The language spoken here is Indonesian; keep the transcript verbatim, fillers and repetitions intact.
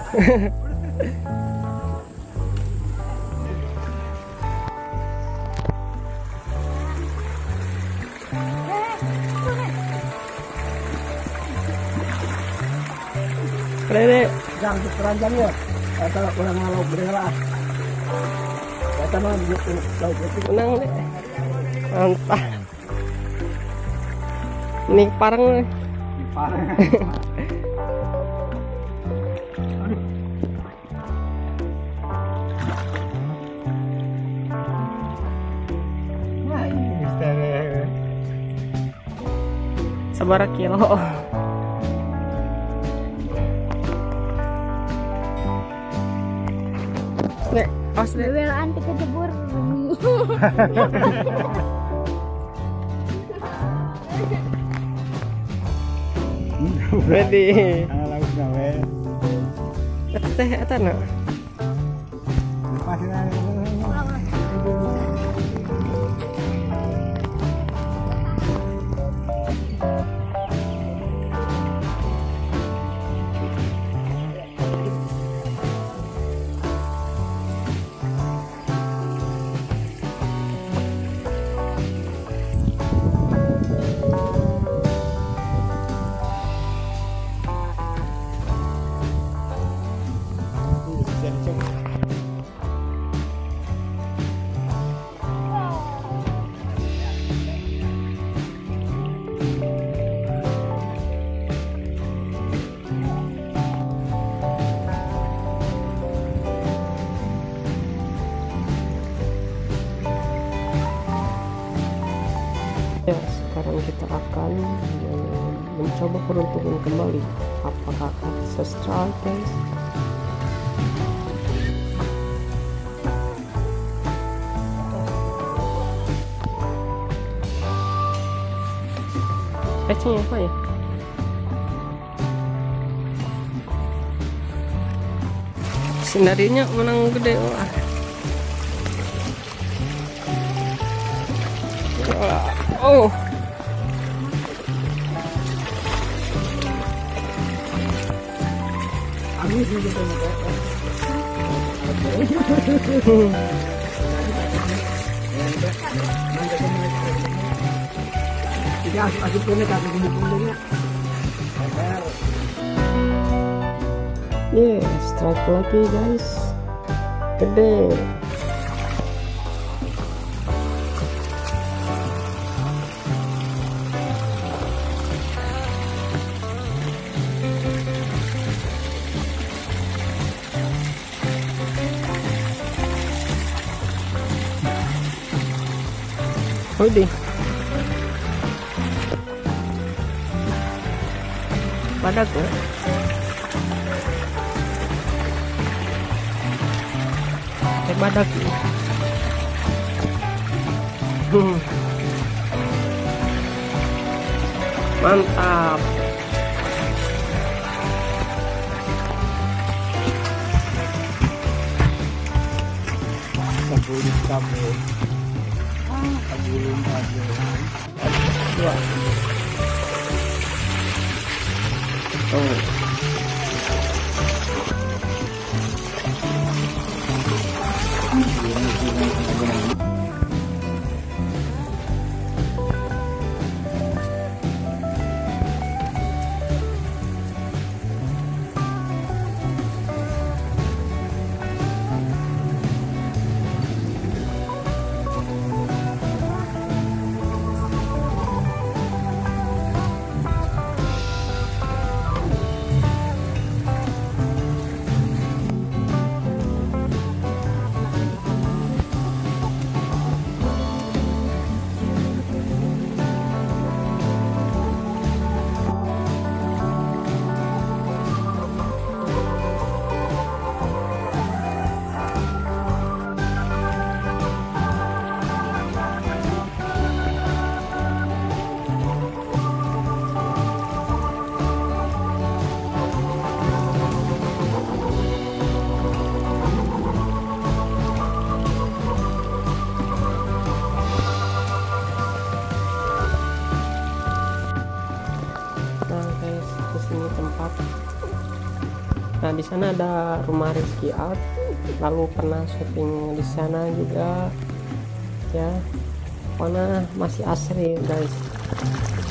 Dede, Jangan keranjang ya. Kalau kurang malau berela. Kata mah gitu. menang deh. Mantap. Ini parang nih. Parah. Nah, ini mister. Sabara kilo. Nek, pas deh. Bebel anti kecebur. Ready. Laut gawe. Teh eta na. Lepasin aja. Ya, sekarang kita akan eh, mencoba peruntungan kembali. Apakah akses try, guys? Pecahnya apa ya? Sindarinya menang gede wah. Wah. Oh. Yeah, strike lagi guys. Gede. Udah. Padat ya. Kayak badak ya. Hmm. Mantap. Kabulin kabul. Kabulin kabul. Dua. Oh. Nah guys, kesini tempat Nah, di sana ada rumah Rizky Art, lalu pernah syuting di sana juga ya. Pokoknya masih asri guys.